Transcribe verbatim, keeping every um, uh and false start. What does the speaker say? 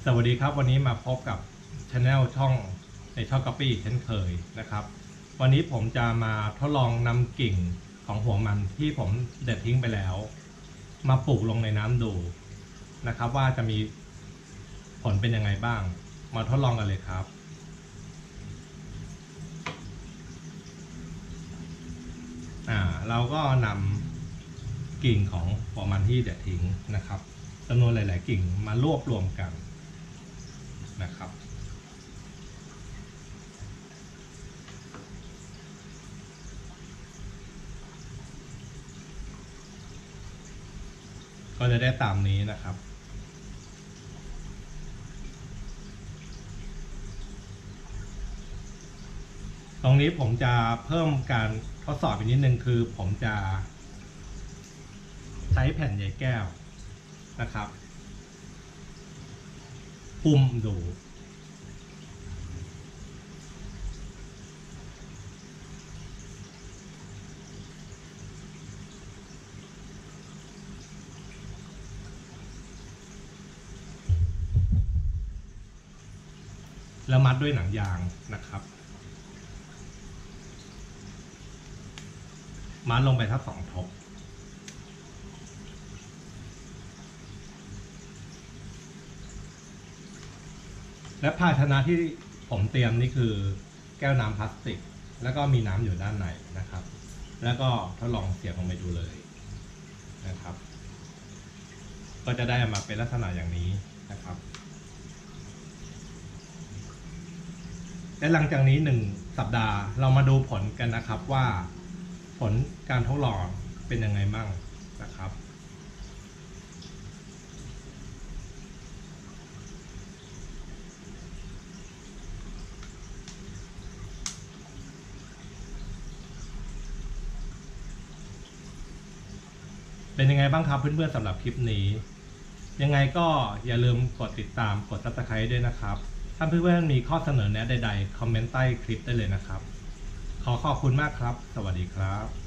สวัสดีครับวันนี้มาพบกับช anel ช่องในช่อง Guppy เช่นเคยนะครับวันนี้ผมจะมาทดลองนำกิ่งของหัวมันที่ผมเด็ดทิ้งไปแล้วมาปลูกลงในน้ำดูนะครับว่าจะมีผลเป็นยังไงบ้างมาทดลองกันเลยครับอ่าเราก็นำกิ่งของหัวมันที่เด็ดทิ้งนะครับจำนวนหลายๆกิ่งมารวบรวมกันนะครับก็จะได้ตามนี้นะครับตรงนี้ผมจะเพิ่มการทดสอบอีกนิดนึงคือผมจะใช้แผ่นใยแก้วนะครับปุ่มดูแล้วมัดด้วยหนังยางนะครับมัดลงไปทั้งสองทบและภาชนะที่ผมเตรียมนี่คือแก้วน้ำพลาสติกแล้วก็มีน้ำอยู่ด้านในนะครับแล้วก็ทดลองเสียบลงไปดูเลยนะครับก็จะได้มาเป็นลักษณะอย่างนี้นะครับและหลังจากนี้หนึ่งสัปดาห์เรามาดูผลกันนะครับว่าผลการทดลองเป็นยังไงบ้างนะครับเป็นยังไงบ้างครับเพื่อนๆสำหรับคลิปนี้ยังไงก็อย่าลืมกดติดตามกด ซับสไครบ์ ด้วยนะครับถ้าเพื่อนๆมีข้อเสนอแนะใดๆคอมเมนต์ใต้คลิปได้เลยนะครับขอขอบคุณมากครับสวัสดีครับ